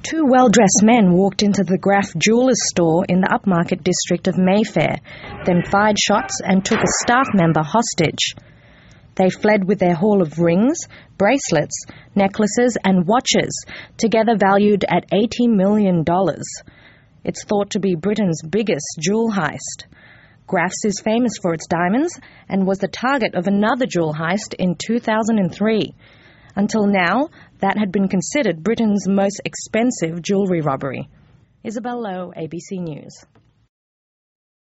Two well-dressed men walked into the Graff Jewellers store in the upmarket district of Mayfair, then fired shots and took a staff member hostage. They fled with their haul of rings, bracelets, necklaces and watches, together valued at $80 million. It's thought to be Britain's biggest jewel heist. Graff's is famous for its diamonds and was the target of another jewel heist in 2003. Until now, that had been considered Britain's most expensive jewellery robbery. Isabel Lowe, ABC News.